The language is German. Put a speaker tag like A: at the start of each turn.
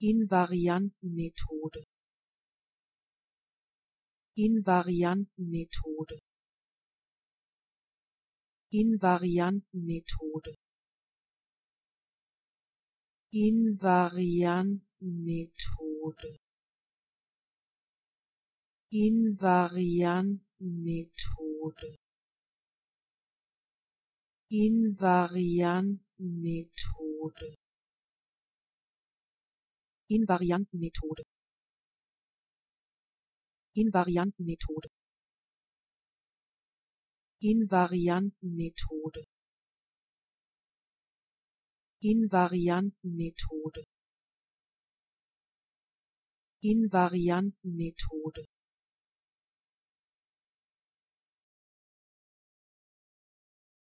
A: Invariantenmethode, Invariantenmethode, Invariantenmethode, Invariantenmethode, Invariantenmethode, Invariantenmethode, Invariantenmethode, Invariantenmethode, Invariantenmethode, Invariantenmethode, Invariantenmethode.